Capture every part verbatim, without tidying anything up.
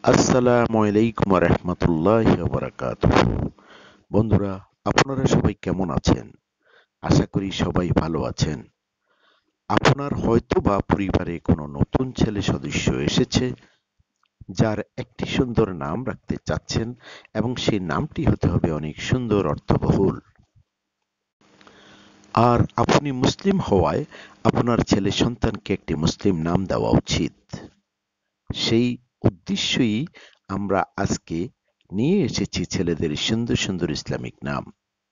আসসালামু আলাইকুম ওয়া রাহমাতুল্লাহি ওয়া বারাকাতুহু। বন্ধুরা, আপনারা সবাই কেমন আছেন? আশা করি সবাই ভালো আছেন। আপনার হয়তোবা পরিবারে কোনো নতুন ছেলে সদস্য এসেছে, যার একটি সুন্দর নাম রাখতে চাচ্ছেন এবং সেই নামটি হতে হবে অনেক সুন্দর, অর্থবহুল। আর আপনি মুসলিম হওয়ায় আপনার ছেলে সন্তানকে একটি মুসলিম নাম দেওয়া উচিত। সেই উদ্দেশ্যেই আমরা আজকে নিয়ে এসেছি ছেলেদের সুন্দর সুন্দর ইসলামিক নাম,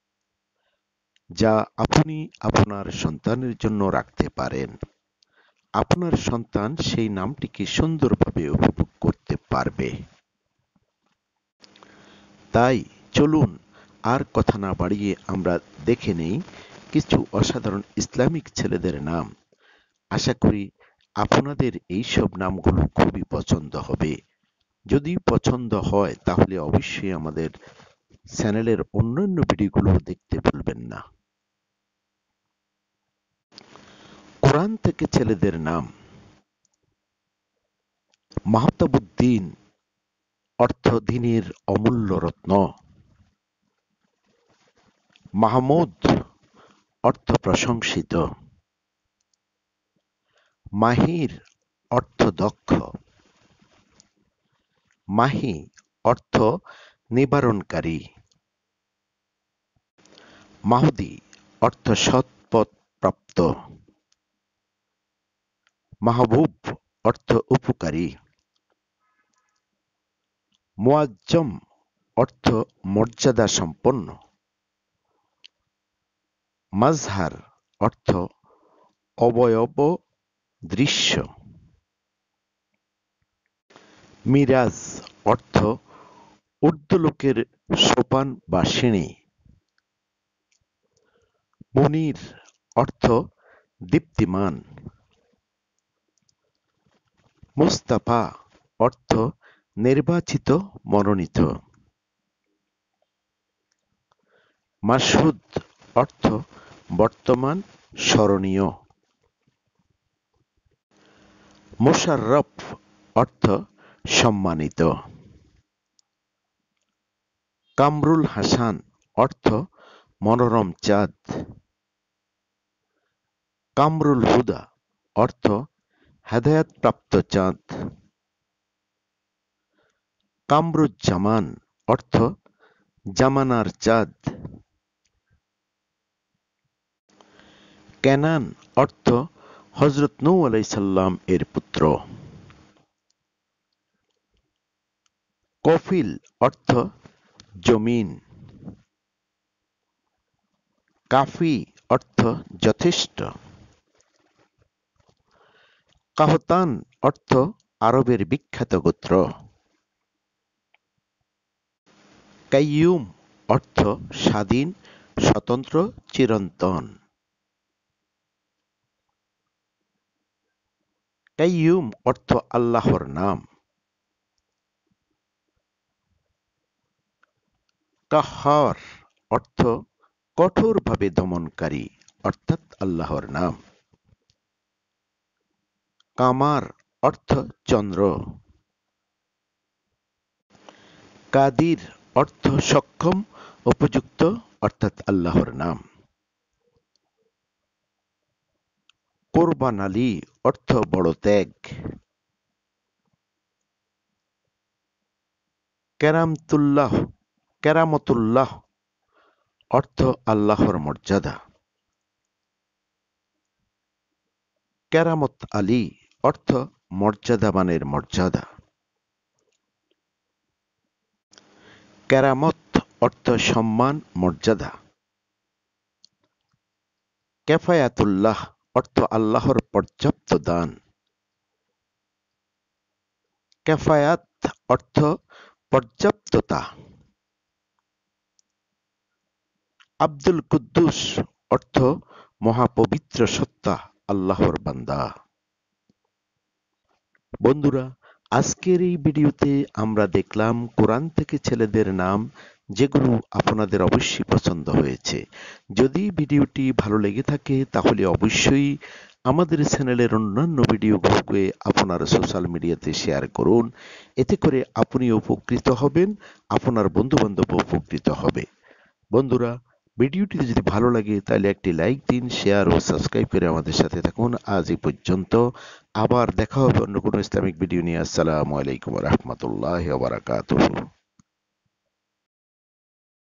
যা আপনি আপনার সন্তানের জন্য রাখতে পারেন। আপনার সন্তান সেই নামটিকে সুন্দরভাবে উপভোগ করতে পারবে। তাই চলুন আর কথা না বাড়িয়ে আমরা দেখে নেই কিছু অসাধারণ ইসলামিক ছেলেদের নাম। আশা করি আপনাদের এইসব নামগুলো খুবই পছন্দ হবে। যদি পছন্দ হয় তাহলে অবশ্যই আমাদের চ্যানেলের অন্যান্য ভিডিওগুলো দেখতে ভুলবেন না। কোরআন থেকে ছেলেদের নাম: মাহতাবুদ্দিন, অর্থ দ্বীনের অমূল্য রত্ন। মাহমুদ, অর্থ প্রশংসিত। মাহির, অর্থ দক্ষ। মাহি, অর্থ নিবারণকারী। মাহুদি, অর্থ সৎপথ প্রাপ্ত। মাহবুব, অর্থ উপকারী। মুআজ্জম, অর্থ মর্যাদা সম্পন্ন। মাজহার, অর্থ অবয়ব দৃশ্য। মিরাজ, অর্থ ঊর্ধ্বলোকের সোপান বা সিঁড়ি। মুনির, অর্থ দীপ্তিমান। মুস্তাফা, অর্থ নির্বাচিত, মনোনীত। মাসউদ, অর্থ বর্তমান, স্মরণীয়। মোশাররফ, অর্থ সম্মানিত। কামরুল হাসান, অর্থ মনোরম চাঁদ। কামরুল হুদা, অর্থ হেদায়েতপ্রাপ্ত চাঁদ। কামরুজ্জামান, অর্থ জামানার চাঁদ। কেনান, অর্থ হযরত নূহ আলাইহিস সালাম এর পুত্র। কফিল, অর্থ জমিন। কাফি, অর্থ যথেষ্ট। কাহতান, অর্থ আরবের বিখ্যাত গোত্র। কাইয়ুম, অর্থ স্বাধীন, স্বতন্ত্র, চিরন্তন। কাইয়ুম, অর্থ আল্লাহর নাম। কাহ্হার, অর্থ কঠোরভাবে দমনকারী, অর্থাৎ আল্লাহর নাম। কামার, অর্থ চন্দ্র। কাদির, অর্থ সক্ষম, উপযুক্ত, অর্থাৎ আল্লাহর নাম। কোরবান আলী, অর্থ বড় ত্যাগ। কেরামতুল্লাহ কেরামতুল্লাহ, অর্থ আল্লাহর মর্যাদা। কেরামত আলী, অর্থ মর্যাদাবানের মর্যাদা। কেরামত, অর্থ সম্মান, মর্যাদা। কেফায়াতুল্লাহ, অর্থ আল্লাহর পর্যাপ্ত দান। কেফায়াত, অর্থ পর্যাপ্ততা। আব্দুল কুদ্দুস, অর্থ মহাপবিত্র সত্তা, আল্লাহর বান্দা। বন্ধুরা, আজকের এই ভিডিওতে আমরা দেখলাম কোরআন থেকে ছেলেদের নাম, যেগুলো আপনাদের অবশ্যই পছন্দ হয়েছে। যদি ভিডিওটি ভালো লেগে থাকে তাহলে অবশ্যই আমাদের চ্যানেলের অন্যান্য ভিডিওগুলোকে আপনার সোশ্যাল মিডিয়াতে শেয়ার করুন। এতে করে আপনিও উপকৃত হবেন, আপনার বন্ধুবান্ধব উপকৃত হবে। বন্ধুরা, ভিডিওটি যদি ভালো লাগে তাহলে একটি লাইক দিন, শেয়ার ও সাবস্ক্রাইব করে আমাদের সাথে থাকুন। আজ এই পর্যন্ত। আবার দেখা হবে অন্য কোনো ইসলামিক ভিডিও নিয়ে। আসসালামু আলাইকুম ওয়া রাহমাতুল্লাহি ওয়া বারাকাতুহু।